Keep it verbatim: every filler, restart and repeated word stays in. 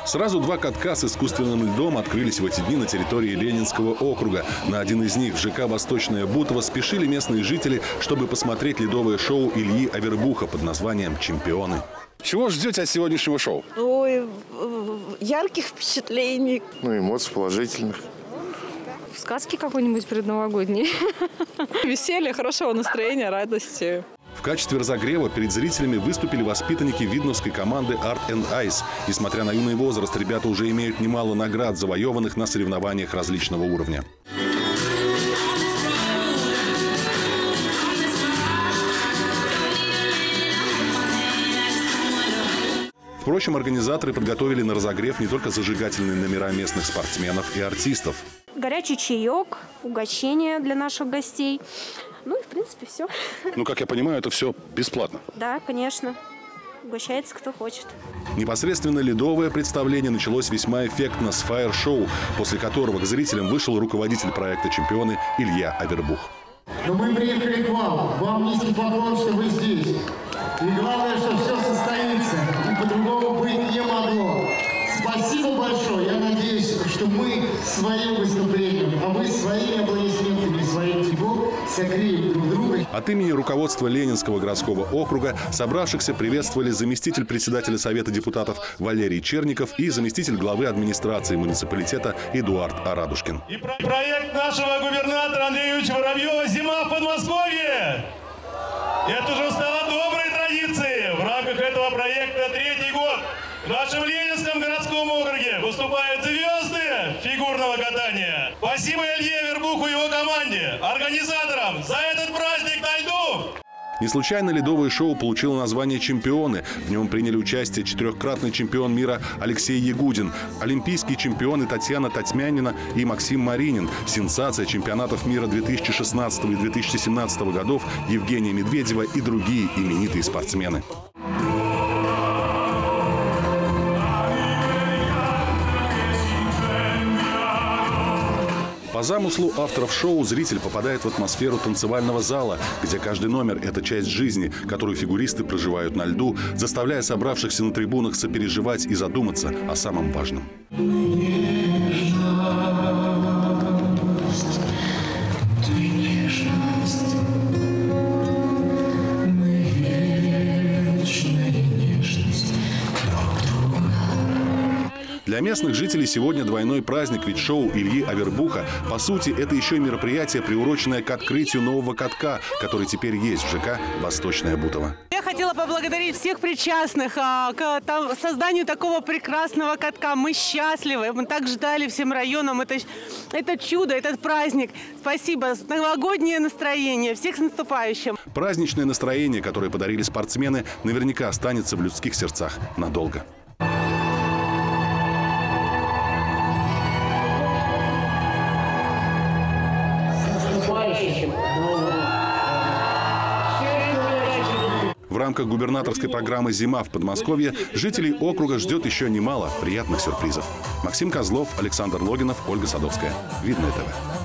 Сразу два катка с искусственным льдом открылись в эти дни на территории Ленинского округа. На один из них в ЖК «Восточное Бутово» спешили местные жители, чтобы посмотреть ледовое шоу Ильи Авербуха под названием «Чемпионы». Чего ждете от сегодняшнего шоу? Ой, ярких впечатлений. Ну, эмоций положительных. Сказки какой-нибудь предновогодней. Веселье, хорошего настроения, радости. В качестве разогрева перед зрителями выступили воспитанники видновской команды Art and Ice. Несмотря на юный возраст, ребята уже имеют немало наград, завоеванных на соревнованиях различного уровня. Впрочем, организаторы подготовили на разогрев не только зажигательные номера местных спортсменов и артистов. Горячий чаек, угощение для наших гостей. Ну и, в принципе, все. Ну, как я понимаю, это все бесплатно. Да, конечно. Угощается кто хочет. Непосредственно ледовое представление началось весьма эффектно с фаер-шоу, после которого к зрителям вышел руководитель проекта «Чемпионы» Илья Авербух. Но мы приехали к вам. Вам низкий поклон, что вы здесь. И главное, что все состоится. И по-другому быть не могло. Спасибо большое. Я надеюсь, что мы своим выступлением, а вы своими аплодисментами, своим теплом согреем друг друга. От имени руководства Ленинского городского округа собравшихся приветствовали заместитель председателя Совета депутатов Валерий Черников и заместитель главы администрации муниципалитета Эдуард Арадушкин. И проект нашего губернатора Андрея Юрьевича Воробьева «Зима в Подмосковье». Это уже стало доброй традицией. В рамках этого проекта третий год в нашем Ленинском городском округе выступают звезды фигурного катания. Спасибо Илье Авербуху и его команде, организаторам, за этот праздник на льду. Не случайно ледовое шоу получило название «Чемпионы». В нем приняли участие четырехкратный чемпион мира Алексей Ягудин, олимпийские чемпионы Татьяна Татьмянина и Максим Маринин, сенсация чемпионатов мира две тысячи шестнадцатого и две тысячи семнадцатого годов Евгения Медведева и другие именитые спортсмены. По замыслу авторов шоу зритель попадает в атмосферу танцевального зала, где каждый номер – это часть жизни, которую фигуристы проживают на льду, заставляя собравшихся на трибунах сопереживать и задуматься о самом важном. Для местных жителей сегодня двойной праздник, ведь шоу Ильи Авербуха, по сути, это еще и мероприятие, приуроченное к открытию нового катка, который теперь есть в ЖК «Восточное Бутово». Я хотела поблагодарить всех причастных а, к там, созданию такого прекрасного катка. Мы счастливы, мы так ждали всем районам. Это, это чудо, этот праздник. Спасибо. Новогоднее настроение. Всех с наступающим. Праздничное настроение, которое подарили спортсмены, наверняка останется в людских сердцах надолго. В рамках губернаторской программы «Зима в Подмосковье» жителей округа ждет еще немало приятных сюрпризов. Максим Козлов, Александр Логинов, Ольга Садовская. Видное ТВ.